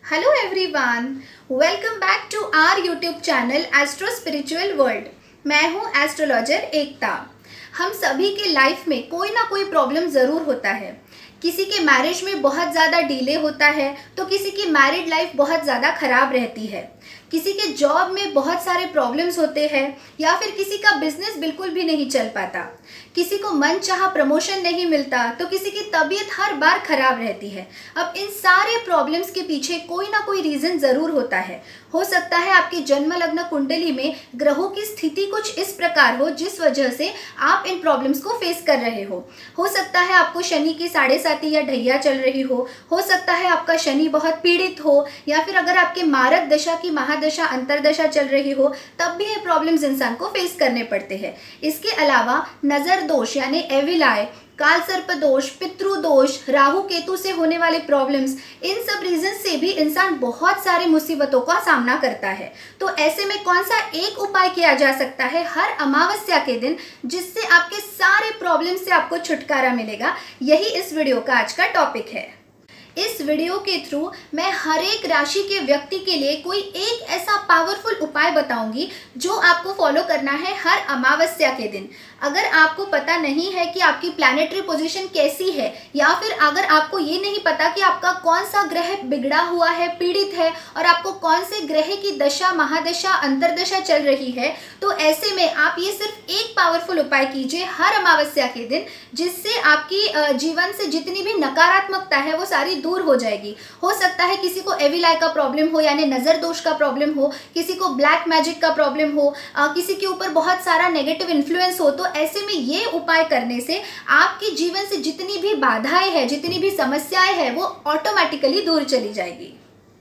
Hello everyone, welcome back to our YouTube channel astro spiritual world. मैं हूं astrologer एकता। हम सभी के लाइफ में कोई ना कोई प्रॉब्लम ज़रूर होता है। किसी के मैरिज में बहुत ज़्यादा डिले होता है तो किसी की मैरिड लाइफ बहुत ज़्यादा ख़राब रहती है। किसी के जॉब में बहुत सारे प्रॉब्लम्स होते हैं या फिर किसी का बिजनेस बिल्कुल भी नहीं चल पाता। किसी को मनचाहा प्रमोशन नहीं मिलता तो किसी की तबीयत हर बार खराब रहती है। अब इन सारे प्रॉब्लम्स के पीछे कोई ना कोई रीज़न ज़रूर होता है। हो सकता है आपकी जन्म लग्न कुंडली में ग्रहों की स्थिति कुछ इस प्रकार हो जिस वजह से आप इन प्रॉब्लम्स को फेस कर रहे हो सकता है आपको शनि की 7.5 या ढैया चल रही हो सकता है आपका शनि बहुत पीड़ित हो, या फिर अगर आपके मारक दशा की महादशा अंतरदशा चल रही हो तब भी ये प्रॉब्लम्स इंसान को फेस करने पड़ते हैं। इसके अलावा नज़र दोष यानी एविल आई, काल सर्प दोष, पितृ दोष, राहु केतु से होने वाले प्रॉब्लम्स, इन सब रीजन से भी इंसान बहुत सारी मुसीबतों का सामना करता है। तो ऐसे में कौन सा एक उपाय किया जा सकता है हर अमावस्या के दिन जिससे आपके सारे प्रॉब्लम से आपको छुटकारा मिलेगा, यही इस वीडियो का आज का टॉपिक है। इस वीडियो के थ्रू मैं हर एक राशि के व्यक्ति के लिए कोई एक ऐसा पावरफुल उपाय बताऊंगी जो आपको फॉलो करना है हर अमावस्या के दिन। अगर आपको पता नहीं है कि आपकी प्लैनेटरी पोजीशन कैसी है, या फिर अगर आपको ये नहीं पता कि आपका कौन सा ग्रह बिगड़ा हुआ है, पीड़ित है, और आपको कौन से ग्रह की दशा महादशा अंतरदशा चल रही है, तो ऐसे में आप ये सिर्फ एक पावरफुल उपाय कीजिए हर अमावस्या के दिन जिससे आपकी जीवन से जितनी भी नकारात्मकता है वो सारी दूर हो जाएगी। हो सकता है किसी को एविल आई का प्रॉब्लम हो यानी नज़र दोष का प्रॉब्लम हो, किसी को ब्लैक मैजिक का प्रॉब्लम हो, किसी के ऊपर बहुत सारा नेगेटिव इन्फ्लुएंस हो। तो ऐसे में ये उपाय करने से आपके जीवन से जितनी भी बाधाएं हैं, जितनी भी समस्याएं हैं, वो ऑटोमेटिकली दूर चली जाएगी।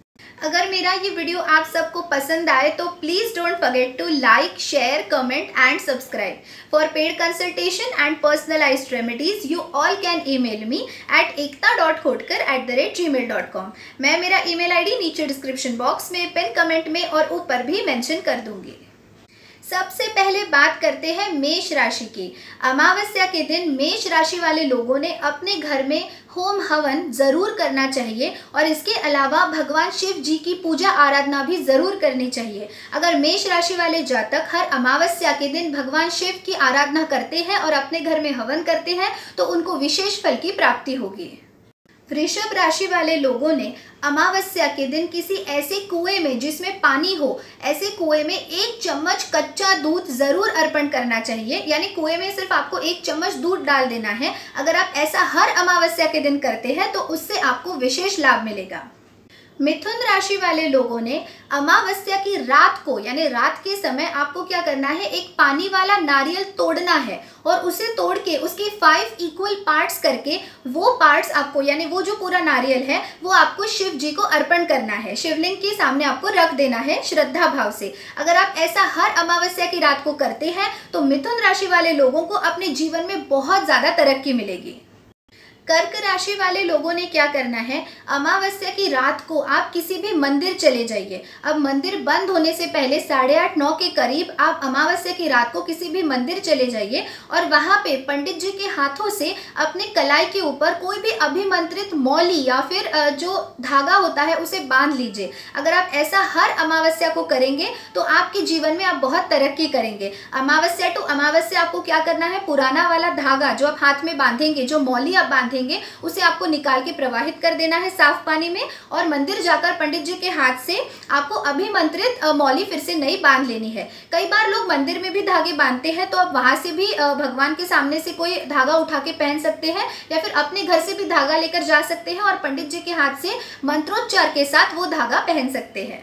अगर मेरा ये वीडियो आप सबको पसंद आए तो please don't forget to like, share, comment and subscribe. For paid consultation and personalised remedies you all can email me at ekta.khotkar@gmail.com। मैं मेरा ईमेल आईडी नीचे डिस्क्रिप्शन बॉक्स में, पिन कमेंट में और ऊपर भी मेंशन कर दूंगी। सबसे पहले बात करते हैं मेष राशि की। अमावस्या के दिन मेष राशि वाले लोगों ने अपने घर में होम हवन जरूर करना चाहिए और इसके अलावा भगवान शिव जी की पूजा आराधना भी जरूर करनी चाहिए। अगर मेष राशि वाले जातक हर अमावस्या के दिन भगवान शिव की आराधना करते हैं और अपने घर में हवन करते हैं तो उनको विशेष फल की प्राप्ति होगी। वृषभ राशि वाले लोगों ने अमावस्या के दिन किसी ऐसे कुएं में जिसमें पानी हो, ऐसे कुएं में 1 चम्मच कच्चा दूध जरूर अर्पण करना चाहिए। यानी कुएं में सिर्फ आपको 1 चम्मच दूध डाल देना है। अगर आप ऐसा हर अमावस्या के दिन करते हैं तो उससे आपको विशेष लाभ मिलेगा। मिथुन राशि वाले लोगों ने अमावस्या की रात को यानी रात के समय आपको क्या करना है, एक पानी वाला नारियल तोड़ना है और उसे तोड़ के उसके 5 इक्वल पार्ट्स करके वो पार्ट्स आपको यानी वो जो पूरा नारियल है वो आपको शिव जी को अर्पण करना है। शिवलिंग के सामने आपको रख देना है श्रद्धा भाव से। अगर आप ऐसा हर अमावस्या की रात को करते हैं तो मिथुन राशि वाले लोगों को अपने जीवन में बहुत ज़्यादा तरक्की मिलेगी। कर्क राशि वाले लोगों ने क्या करना है, अमावस्या की रात को आप किसी भी मंदिर चले जाइए। अब मंदिर बंद होने से पहले 8:30-9 के करीब आप अमावस्या की रात को किसी भी मंदिर चले जाइए और वहाँ पे पंडित जी के हाथों से अपने कलाई के ऊपर कोई भी अभिमंत्रित मौली या फिर जो धागा होता है उसे बांध लीजिए। अगर आप ऐसा हर अमावस्या को करेंगे तो आपके जीवन में आप बहुत तरक्की करेंगे। अमावस्या टू अमावस्या आपको क्या करना है, पुराना वाला धागा जो आप हाथ में बांधेंगे, जो मौली आप बांधेंगे, उसे आपको निकाल के प्रवाहित कर देना है साफ पानी में और मंदिर जाकर पंडित जी के हाथ से आपको अभिमंत्रित मौली फिर से नई बांध लेनी है। कई बार लोग मंदिर में भी धागे बांधते हैं तो आप वहां से भी भगवान के सामने से कोई धागा उठा के पहन सकते हैं या फिर अपने घर से भी धागा लेकर जा सकते हैं और पंडित जी के हाथ से मंत्रोच्चार के साथ वो धागा पहन सकते हैं।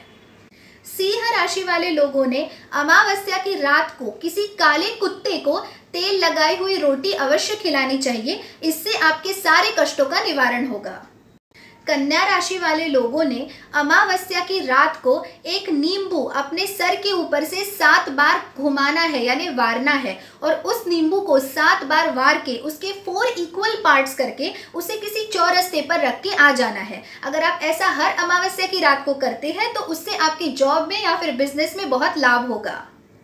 सिंह राशि वाले लोगों ने अमावस्या की रात को किसी काले कुत्ते को तेल लगाई हुई रोटी अवश्य खिलानी चाहिए। इससे आपके सारे कष्टों का निवारण होगा। कन्या राशि वाले लोगों ने अमावस्या की रात को एक नींबू अपने सर के ऊपर से 7 बार घुमाना है यानी वारना है और उस नींबू को 7 बार वार के उसके 4 इक्वल पार्ट्स करके उसे किसी चौरस्ते पर रख के आ जाना है। अगर आप ऐसा हर अमावस्या की रात को करते हैं तो उससे आपके जॉब में या फिर बिजनेस में बहुत लाभ होगा।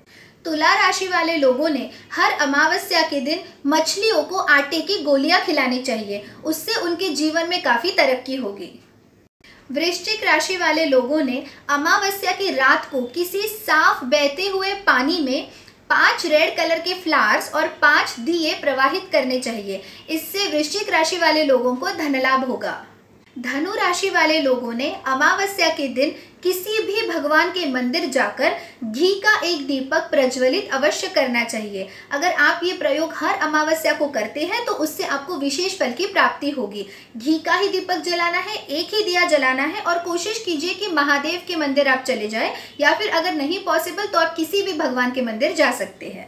तुला राशि वाले लोगों ने हर अमावस्या के दिन मछलियों को आटे की गोलियां खिलानी चाहिए, उससे उनके जीवन में काफ़ी तरक्की होगी। वृश्चिक राशि वाले लोगों ने अमावस्या की रात को किसी साफ बहते हुए पानी में 5 रेड कलर के फ्लावर्स और 5 दिए प्रवाहित करने चाहिए। इससे वृश्चिक राशि वाले लोगों को धन लाभ होगा। धनु राशि वाले लोगों ने अमावस्या के दिन किसी भी भगवान के मंदिर जाकर घी का एक दीपक प्रज्वलित अवश्य करना चाहिए। अगर आप ये प्रयोग हर अमावस्या को करते हैं तो उससे आपको विशेष फल की प्राप्ति होगी। घी का ही दीपक जलाना है, एक ही दिया जलाना है और कोशिश कीजिए कि महादेव के मंदिर आप चले जाएं, या फिर अगर नहीं पॉसिबल तो आप किसी भी भगवान के मंदिर जा सकते हैं।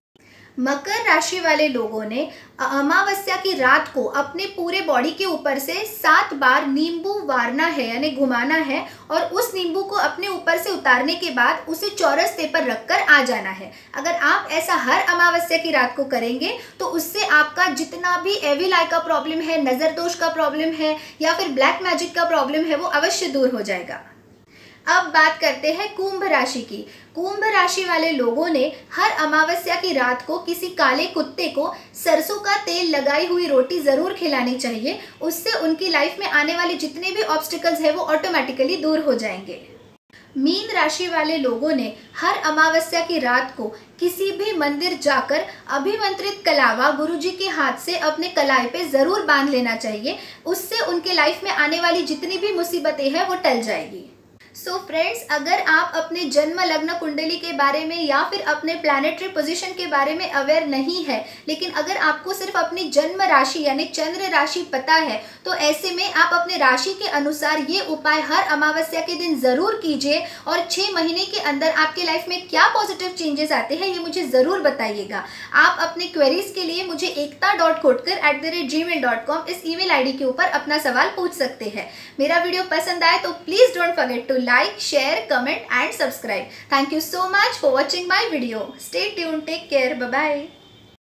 मकर राशि वाले लोगों ने अमावस्या की रात को अपने पूरे बॉडी के ऊपर से 7 बार नींबू वारना है, यानी घुमाना है, और उस नींबू को अपने ऊपर से उतारने के बाद उसे चौरस्ते पर रखकर आ जाना है। अगर आप ऐसा हर अमावस्या की रात को करेंगे तो उससे आपका जितना भी एविल आई का प्रॉब्लम है, नज़र दोष का प्रॉब्लम है या फिर ब्लैक मैजिक का प्रॉब्लम है, वो अवश्य दूर हो जाएगा। अब बात करते हैं कुंभ राशि की। कुंभ राशि वाले लोगों ने हर अमावस्या की रात को किसी काले कुत्ते को सरसों का तेल लगाई हुई रोटी ज़रूर खिलानी चाहिए। उससे उनकी लाइफ में आने वाले जितने भी ऑब्स्टिकल्स हैं वो ऑटोमेटिकली दूर हो जाएंगे। मीन राशि वाले लोगों ने हर अमावस्या की रात को किसी भी मंदिर जाकर अभिमंत्रित कलावा गुरुजी के हाथ से अपने कलाई पे ज़रूर बांध लेना चाहिए। उससे उनके लाइफ में आने वाली जितनी भी मुसीबतें हैं वो टल जाएगी। सो फ्रेंड्स, अगर आप अपने जन्म लग्न कुंडली के बारे में या फिर अपने प्लैनेटरी पोजीशन के बारे में अवेयर नहीं है, लेकिन अगर आपको सिर्फ अपनी जन्म राशि यानी चंद्र राशि पता है, तो ऐसे में आप अपने राशि के अनुसार ये उपाय हर अमावस्या के दिन ज़रूर कीजिए और 6 महीने के अंदर आपके लाइफ में क्या पॉजिटिव चेंजेस आते हैं ये मुझे ज़रूर बताइएगा। आप अपने क्वेरीज के लिए मुझे ekta.khotkar@gmail.com इस ईमेल आईडी के ऊपर अपना सवाल पूछ सकते हैं। मेरा वीडियो पसंद आए तो please don't forget to like, share, comment and subscribe. Thank you so much for watching my video. Stay tuned. Take care. Bye bye.